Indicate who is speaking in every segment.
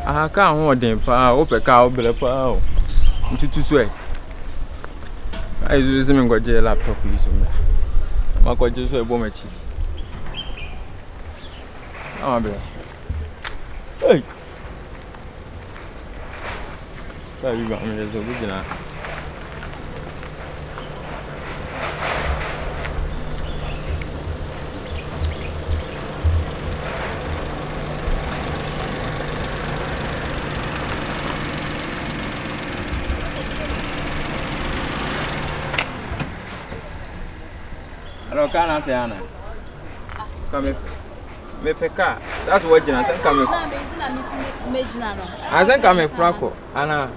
Speaker 1: Ah, can't hold them pa, open cow, bill pa. To swear. I use him and got your laptop. My God, just a woman. Oh, hey. You got me as a original. Hello, can I say Anna? Come me peka. That's what Gynel said. Come I think I'm a Franco. Anna.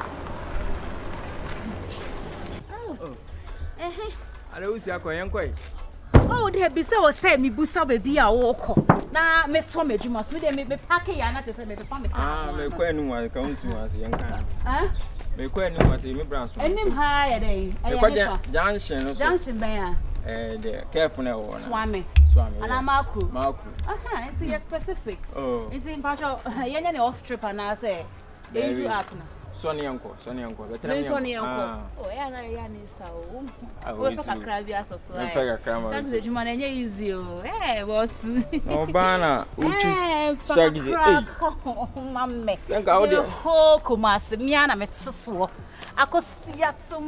Speaker 1: I don't see a coin.
Speaker 2: Oh, they be so say me busa baby a walk. Na me to me must me pack ya na just me pa me.
Speaker 1: Ah, me kwenu wa ka unsi wa se yanka. Ah? Me kwenu wa se me branso.
Speaker 2: Enim ha ya dey.
Speaker 1: Junction no so.
Speaker 2: Junction ben ya.
Speaker 1: The careful na wo na.
Speaker 2: Swami. Ana makru. Aha, it's specific. Oh. It's in partial yenya ne off trip and say. They do up na. Sonny uncle. Sonny uncle. Oh, yeah, I need so. I will pack a crab as a slide. Thanks, the human easy. Eh, was no banner, which is shaggy. Mamma, thank God, the whole commerce, Miana met so. I could see at some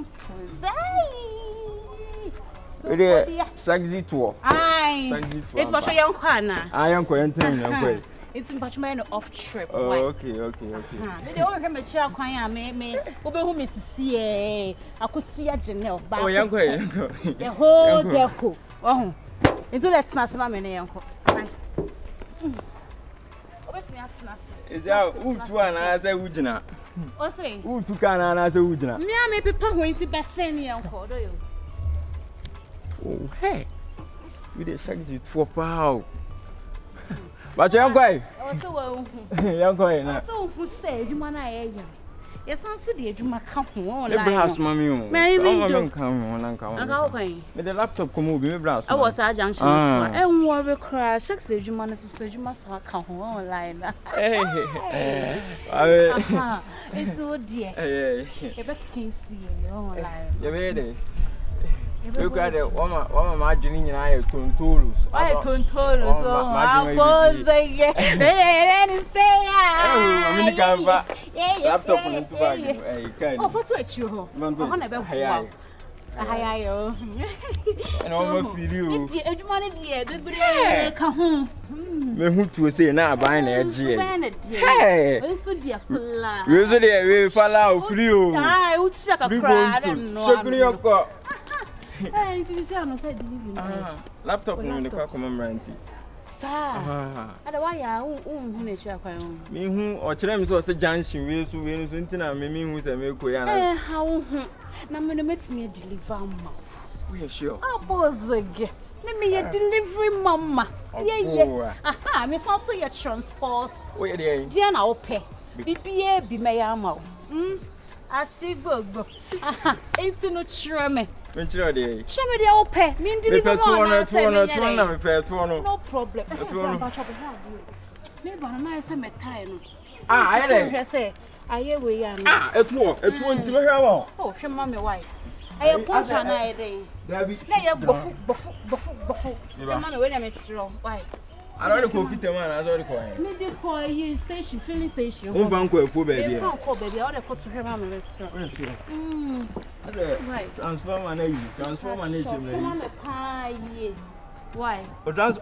Speaker 2: shaggy tour. Aye, it's much a young corner. I am going to it's in Pachman off trip.
Speaker 1: Oh, okay.
Speaker 2: They all remember chair choir, me, over whom is see. I could see a Gynel.
Speaker 1: Oh, young boy,
Speaker 2: the whole deco. Oh, into let's not my name, uncle.
Speaker 1: Is there who to an answer, Ujina?
Speaker 2: Oh, say,
Speaker 1: who to can answer Ujina?
Speaker 2: Me, I may be going to Bassani, uncle, do you?
Speaker 1: Oh, hey, you did shaggy for pow. But young boy, young boy, so who said you man I am? Yes, I'm so dear, you might come on. The brass, mammy, maybe come on and come. With the laptop, come over, me brass. I was a junction, and war crash. Shucks, you man, so you must have come online. It's so dear. You better can see you online. You're ready. Look at it, one of my Gynel and I are Tontolus. I Tontolus, I was there. I'm in the laptop and tobacco. Oh, what's what you? I'm never high. And almost feel you. It's money, dear. The come home. Me who to say now buying a G. Hey, so dear, usually we fall out for you. I would suck a crowd and no. Hey, it's a laptop in the car commemorating. Sir, I don't why I won't me who or Chelem was a junction, we so we and me who's a milk. How now met me a deliver mouth. We are sure. I was again. Let me a delivery mamma. Yeah. Aha, Miss also your transport. Where dear now pay. Be my ammo. I see good. Aha, it's no treme. Venture day. Show me the old pay. Mean deliver no problem. Maybe I say my time. I say, I hear we are. It won't to me. Oh, she mammy wife. I am punch on a day. Lay a buffo. The man when I'm strong. Why? I don't know if man as well quiet. Me dey call here station, filling station. Who van go for baby? They call baby. All the put to her mama restaurant. Right. Transform manage. Mama pie. Why? But that's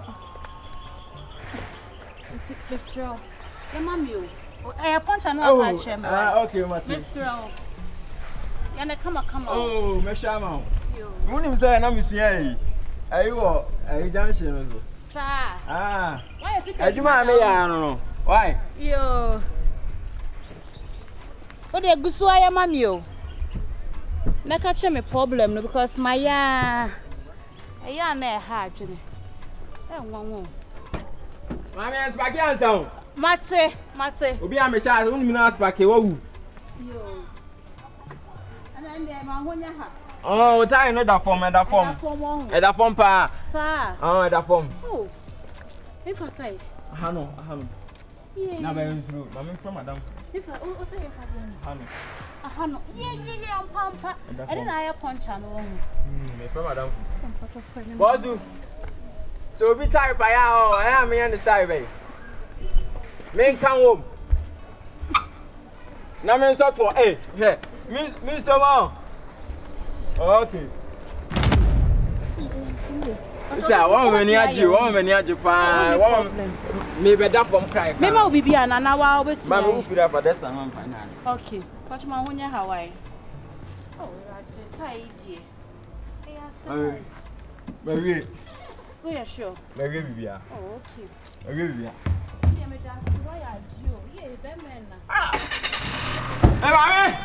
Speaker 1: it's restaurant. The mommy. I punch another shame. Okay, Mr. Yana come on. Oh, me shama. You. Wouldn't say na me see. Ayo, junction also. Why you no? Why? Yo. What the gusu aya mami yo. Na catch me problem no because my ya na hard Gynel. Won. Mami asbaki ansa. Mate. Obi am sha, won mi na asbaki wo wu. Yo. And then ma honya ha. Oh, tie no that form. That form pa. Sir. Oh, that form. Oh. If I say. No. Na ba nsu, mama from madam.
Speaker 2: If I o say
Speaker 1: Hano.
Speaker 2: Hano. Yeah, pampa. I didn't I punch am won.
Speaker 1: Me from madam. Bozu. So be tired by ya I am me understand be. Men kan home. Na men so to here. Me so ma. Okay. Sister, one many aji pa. One me be that from cry.
Speaker 2: Me ma obi bia na wa obesi.
Speaker 1: Ma me feel for this time final.
Speaker 2: Okay. Watch my honya Hawaii. Oh, Raji, tie
Speaker 1: die. Baby.
Speaker 2: So you sure?
Speaker 1: Baby bia.
Speaker 2: Oh, okay.
Speaker 1: Baby bia.
Speaker 2: Yeah, me dance why are you? Yeah, be men na.
Speaker 1: Ah. Hey, mami.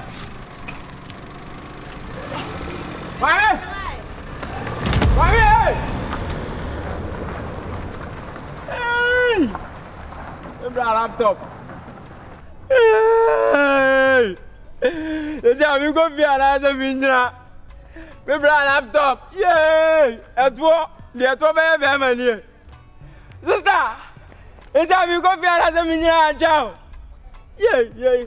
Speaker 1: Mami. Mami. Hey! Ebra laptop. Hey! Ese ami go fi ara se mi nyina. Ebra laptop. Yay! Eto, le to be mani. Sister. Ese ami go fi ara se mi nyina chao. Yay.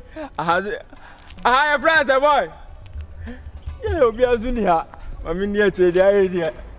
Speaker 1: Aha, your friends boy. Yay, obi azuni ha. Mami ni e che dia e dia.